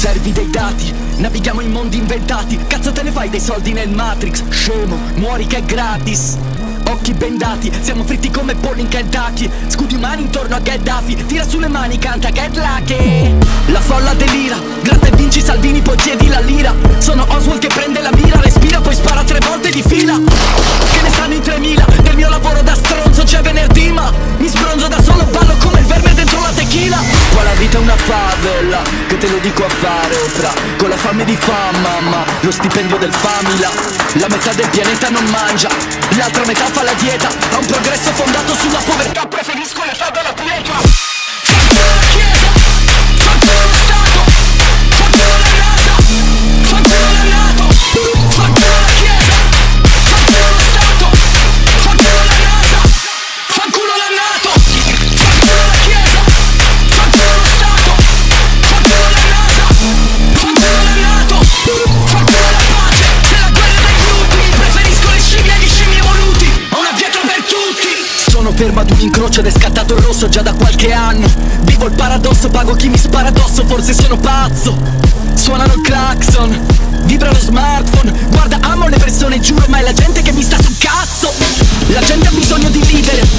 Servi dei dati, navighiamo in mondi inventati. Cazzo te ne fai dei soldi nel Matrix? Scemo, muori che è gratis. Occhi bendati, siamo fritti come polli in Kentucky. Scudi umani intorno a Gheddafi. Tira sulle mani, canta Get Lucky. La folla delira, gratta e vinci Salvini, poi chiedi la lira. Sono Oswald che prende la mira, respira, poi spara 3 volte di fila. Che ne sanno in 3000 del mio lavoro da stronzo? C'è venerdì ma mi sbronzo da solo, ballo come il verme dentro la tequila. Qua la vita è una favela, che te lo dico a fare fra. Con la fame di fama, lo stipendio del famila. La metà del pianeta non mangia, l'altra metà fa la dieta. Ha un progresso fondato sulla povertà, preferisco l'età della pietra. Fanculo la chiesa, fanculo lo Stato, fanculo la NASA, fanculo la NATO, fanculo la chiesa, fanculo lo Stato, fanculo la NASA, fanculo la NATO, fanculo la chiesa, fanculo lo Stato, fanculo la NASA, fanculo la NATO, fanculo la pace, c'è la guerra dei gruppi. Preferisco le scimmie agli scimmie evoluti, ho una pietra per tutti. Sono fermo ad un incrocio ed è scattato il rosso già da qualche anno. Vivo il paradosso, pago chi mi spara addosso, forse sono pazzo. Suonano il clacson, vibra lo smartphone. Guarda, amo le persone, giuro, ma è la gente che mi sta sul cazzo. La gente ha bisogno di leader,